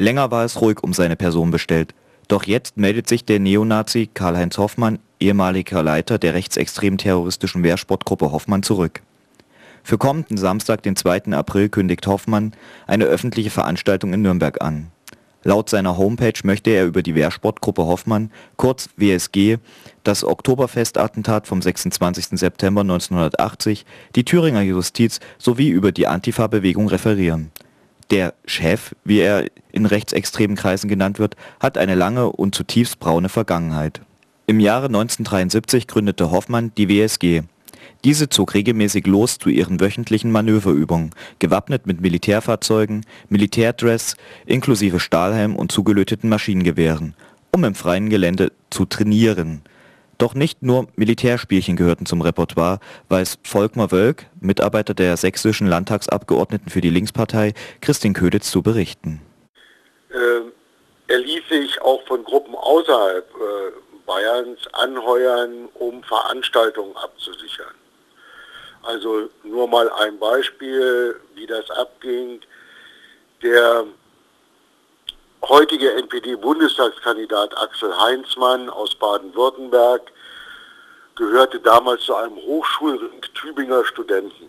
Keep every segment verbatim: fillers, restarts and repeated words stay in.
Länger war es ruhig um seine Person bestellt. Doch jetzt meldet sich der Neonazi Karl-Heinz Hoffmann, ehemaliger Leiter der rechtsextremen terroristischen Wehrsportgruppe Hoffmann, zurück. Für kommenden Samstag, den zweiten April, kündigt Hoffmann eine öffentliche Veranstaltung in Nürnberg an. Laut seiner Homepage möchte er über die Wehrsportgruppe Hoffmann, kurz W S G, das Oktoberfestattentat vom sechsundzwanzigsten September neunzehnhundertachtzig, die Thüringer Justiz sowie über die Antifa-Bewegung referieren. Der Chef, wie er in rechtsextremen Kreisen genannt wird, hat eine lange und zutiefst braune Vergangenheit. Im Jahre neunzehnhundertdreiundsiebzig gründete Hoffmann die W S G. Diese zog regelmäßig los zu ihren wöchentlichen Manöverübungen, gewappnet mit Militärfahrzeugen, Militärdress inklusive Stahlhelm und zugelöteten Maschinengewehren, um im freien Gelände zu trainieren. Doch nicht nur Militärspielchen gehörten zum Repertoire, weiß Volkmar Wölk, Mitarbeiter der sächsischen Landtagsabgeordneten für die Linkspartei, Christine Köditz, zu berichten. Äh, er ließ sich auch von Gruppen außerhalb äh, Bayerns anheuern, um Veranstaltungen abzusichern. Also nur mal ein Beispiel, wie das abging. Der heutige N P D-Bundestagskandidat Axel Heinzmann aus Baden-Württemberg gehörte damals zu einem Hochschulring Tübinger Studenten.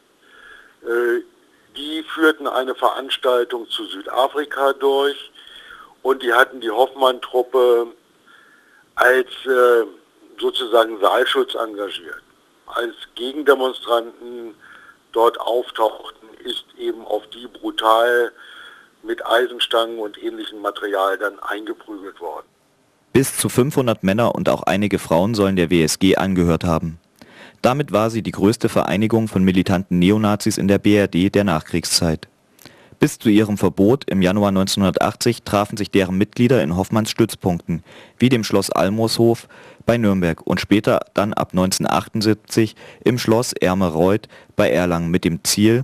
Äh, die führten eine Veranstaltung zu Südafrika durch und die hatten die Hoffmann-Truppe als äh, sozusagen Saalschutz engagiert. Als Gegendemonstranten dort auftauchten, ist eben auf die brutal mit Eisenstangen und ähnlichem Material dann eingeprügelt worden. Bis zu fünfhundert Männer und auch einige Frauen sollen der W S G angehört haben. Damit war sie die größte Vereinigung von militanten Neonazis in der B R D der Nachkriegszeit. Bis zu ihrem Verbot im Januar neunzehnhundertachtzig trafen sich deren Mitglieder in Hoffmanns Stützpunkten, wie dem Schloss Almoshof bei Nürnberg und später dann ab neunzehnhundertachtundsiebzig im Schloss Ermereuth bei Erlangen mit dem Ziel.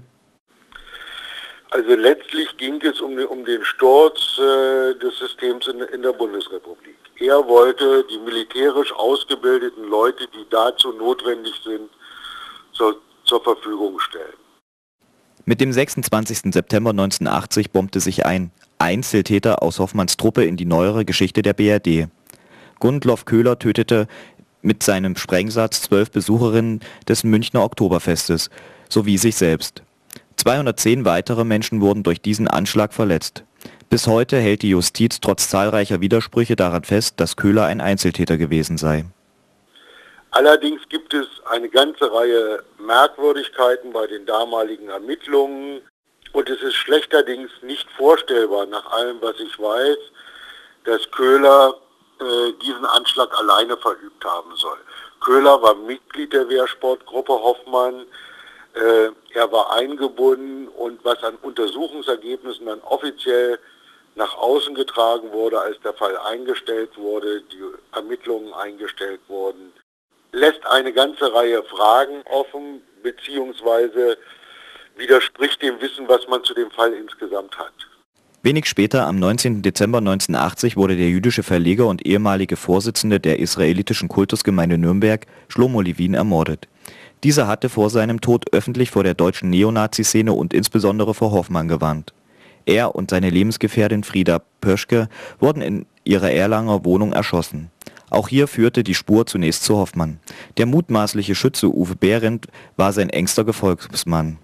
Also letztlich ging es um, um den Sturz äh, des Systems in, in der Bundesrepublik. Er wollte die militärisch ausgebildeten Leute, die dazu notwendig sind, zur, zur Verfügung stellen. Mit dem sechsundzwanzigsten September neunzehnhundertachtzig bombte sich ein Einzeltäter aus Hoffmanns Truppe in die neuere Geschichte der B R D. Gundloff Köhler tötete mit seinem Sprengsatz zwölf Besucherinnen des Münchner Oktoberfestes sowie sich selbst. zweihundertzehn weitere Menschen wurden durch diesen Anschlag verletzt. Bis heute hält die Justiz trotz zahlreicher Widersprüche daran fest, dass Köhler ein Einzeltäter gewesen sei. Allerdings gibt es eine ganze Reihe Merkwürdigkeiten bei den damaligen Ermittlungen und es ist schlechterdings nicht vorstellbar, nach allem was ich weiß, dass Köhler äh, diesen Anschlag alleine verübt haben soll. Köhler war Mitglied der Wehrsportgruppe Hoffmann, äh, er war eingebunden und was an Untersuchungsergebnissen dann offiziell nach außen getragen wurde, als der Fall eingestellt wurde, die Ermittlungen eingestellt wurden, lässt eine ganze Reihe Fragen offen, beziehungsweise widerspricht dem Wissen, was man zu dem Fall insgesamt hat. Wenig später, am neunzehnten Dezember neunzehnhundertachtzig, wurde der jüdische Verleger und ehemalige Vorsitzende der israelitischen Kultusgemeinde Nürnberg, Shlomo Levin, ermordet. Dieser hatte vor seinem Tod öffentlich vor der deutschen Neonazi-Szene und insbesondere vor Hoffmann gewarnt. Er und seine Lebensgefährtin Frieda Pöschke wurden in ihrer Erlanger Wohnung erschossen. Auch hier führte die Spur zunächst zu Hoffmann. Der mutmaßliche Schütze Uwe Behrendt war sein engster Gefolgsmann.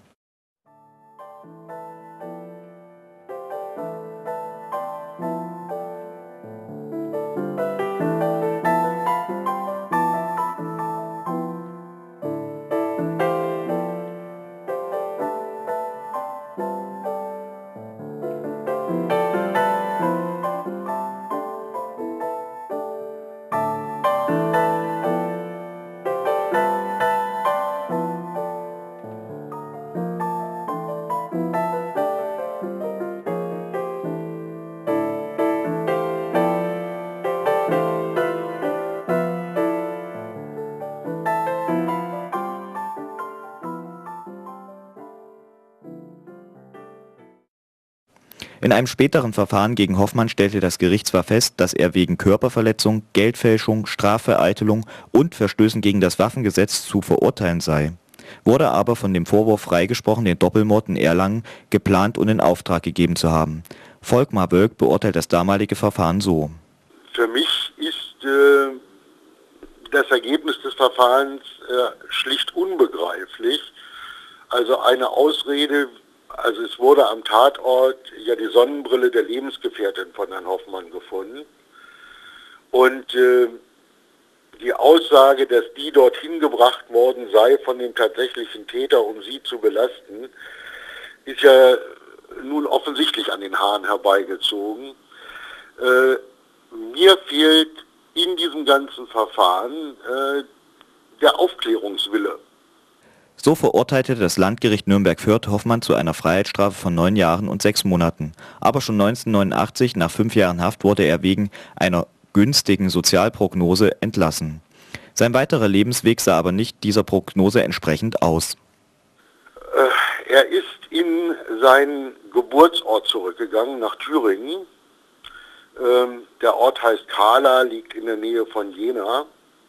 In einem späteren Verfahren gegen Hoffmann stellte das Gericht zwar fest, dass er wegen Körperverletzung, Geldfälschung, Strafvereitelung und Verstößen gegen das Waffengesetz zu verurteilen sei, wurde aber von dem Vorwurf freigesprochen, den Doppelmord in Erlangen geplant und in Auftrag gegeben zu haben, Volkmar Wölk beurteilt das damalige Verfahren so. Für mich ist äh, das Ergebnis des Verfahrens äh, schlicht unbegreiflich. Also eine Ausrede, also es wurde am Tatort ja die Sonnenbrille der Lebensgefährtin von Herrn Hoffmann gefunden. Und äh, die Aussage, dass die dorthin gebracht worden sei von dem tatsächlichen Täter, um sie zu belasten, ist ja nun offensichtlich an den Haaren herbeigezogen. Äh, mir fehlt in diesem ganzen Verfahren äh, der Aufklärungswille. So verurteilte das Landgericht Nürnberg-Fürth Hoffmann zu einer Freiheitsstrafe von neun Jahren und sechs Monaten. Aber schon neunzehnhundertneunundachtzig, nach fünf Jahren Haft, wurde er wegen einer günstigen Sozialprognose entlassen. Sein weiterer Lebensweg sah aber nicht dieser Prognose entsprechend aus. Äh, er ist in seinen Geburtsort zurückgegangen, nach Thüringen. Ähm, der Ort heißt Kahla, liegt in der Nähe von Jena.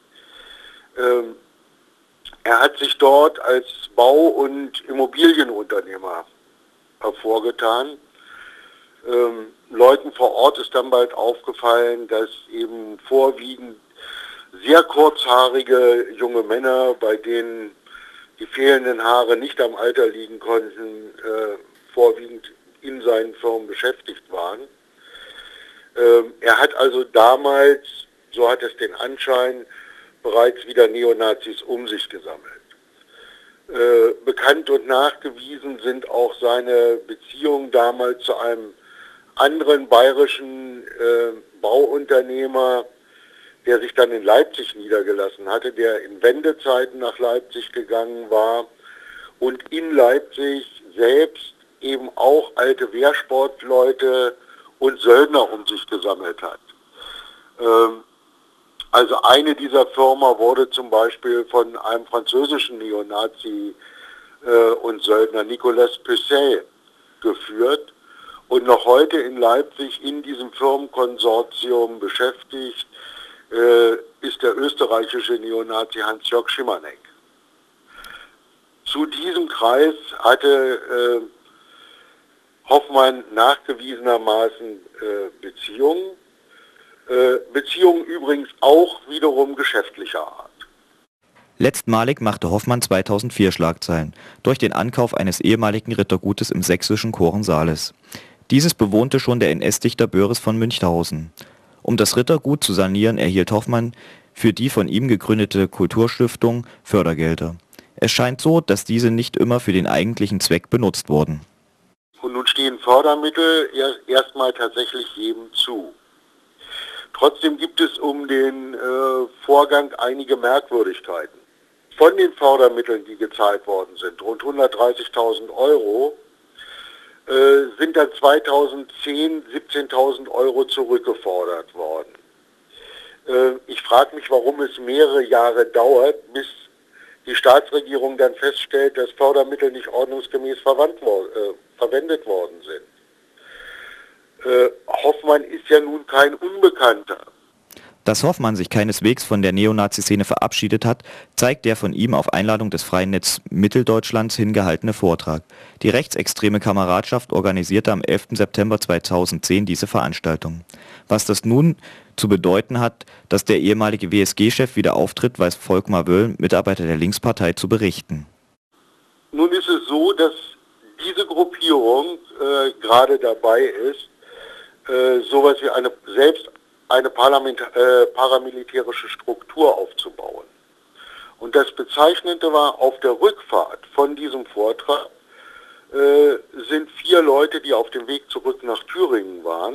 Ähm, er hat sich dort als Bau- und Immobilienunternehmer hervorgetan. Ähm, Leuten vor Ort ist dann bald aufgefallen, dass eben vorwiegend sehr kurzhaarige junge Männer, bei denen die fehlenden Haare nicht am Alter liegen konnten, äh, vorwiegend in seinen Firmen beschäftigt waren. Ähm, er hat also damals, so hat es den Anschein, bereits wieder Neonazis um sich gesammelt. Äh, bekannt und nachgewiesen sind auch seine Beziehungen damals zu einem anderen bayerischen äh, Bauunternehmer, der sich dann in Leipzig niedergelassen hatte, der in Wendezeiten nach Leipzig gegangen war und in Leipzig selbst eben auch alte Wehrsportleute und Söldner um sich gesammelt hat. Ähm, also eine dieser Firma wurde zum Beispiel von einem französischen Neonazi äh, und Söldner, Nicolas Pucet, geführt und noch heute in Leipzig in diesem Firmenkonsortium beschäftigt äh, ist der österreichische Neonazi Hans-Jörg Schimanek. Zu diesem Kreis hatte äh, Hoffmann nachgewiesenermaßen äh, Beziehungen. Äh, Beziehungen übrigens auch wiederum geschäftlicher Art. Letztmalig machte Hoffmann zweitausendvier Schlagzeilen durch den Ankauf eines ehemaligen Rittergutes im sächsischen Kochen-Sales. Dieses bewohnte schon der N S-Dichter Böris von Münchhausen. Um das Rittergut zu sanieren, erhielt Hoffmann für die von ihm gegründete Kulturstiftung Fördergelder. Es scheint so, dass diese nicht immer für den eigentlichen Zweck benutzt wurden. Und nun stehen Fördermittel erst, erstmal tatsächlich jedem zu. Trotzdem gibt es um den äh, Vorgang einige Merkwürdigkeiten. Von den Fördermitteln, die gezahlt worden sind, rund hundertdreißigtausend Euro, äh, sind dann zweitausendzehn siebzehntausend Euro zurückgefordert worden. Äh, ich frage mich, warum es mehrere Jahre dauert, bis die Staatsregierung dann feststellt, dass Fördermittel nicht ordnungsgemäß verwandt, äh, verwendet worden sind. Äh, Hoffmann ist ja nun kein Unbekannter. Dass Hoffmann sich keineswegs von der Neonazi-Szene verabschiedet hat, zeigt der von ihm auf Einladung des Freien Netz Mitteldeutschlands hingehaltene Vortrag. Die rechtsextreme Kameradschaft organisierte am elften September zweitausendzehn diese Veranstaltung. Was das nun zu bedeuten hat, dass der ehemalige W S G-Chef wieder auftritt, weiß Volkmar Wölk, Mitarbeiter der Linkspartei, zu berichten. Nun ist es so, dass diese Gruppierung äh, gerade dabei ist, äh, sowas wie eine selbst eine Parlament, äh, paramilitärische Struktur aufzubauen. Und das Bezeichnende war, auf der Rückfahrt von diesem Vortrag äh, sind vier Leute, die auf dem Weg zurück nach Thüringen waren,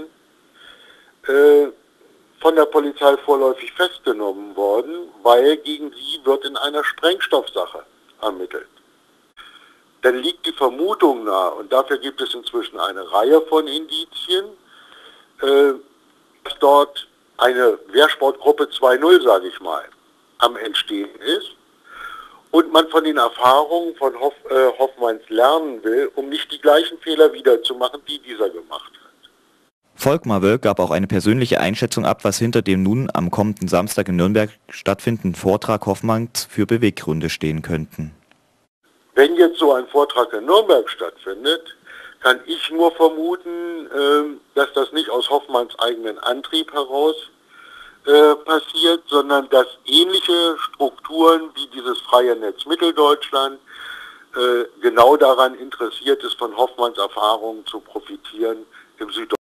äh, von der Polizei vorläufig festgenommen worden, weil gegen sie wird in einer Sprengstoffsache ermittelt. Dann liegt die Vermutung nahe, und dafür gibt es inzwischen eine Reihe von Indizien, äh, dass dort eine Wehrsportgruppe zwei null, sage ich mal, am Entstehen ist und man von den Erfahrungen von Hoff, äh, Hoffmanns lernen will, um nicht die gleichen Fehler wiederzumachen, die dieser gemacht hat. Volkmar Wölk gab auch eine persönliche Einschätzung ab, was hinter dem nun am kommenden Samstag in Nürnberg stattfindenden Vortrag Hoffmanns für Beweggründe stehen könnten. Wenn jetzt so ein Vortrag in Nürnberg stattfindet, kann ich nur vermuten, äh, dass das nicht aus Hoffmanns eigenen Antrieb heraus äh, passiert, sondern dass ähnliche Strukturen wie dieses freie Netz Mitteldeutschland äh, genau daran interessiert ist, von Hoffmanns Erfahrungen zu profitieren im Süddeutschen.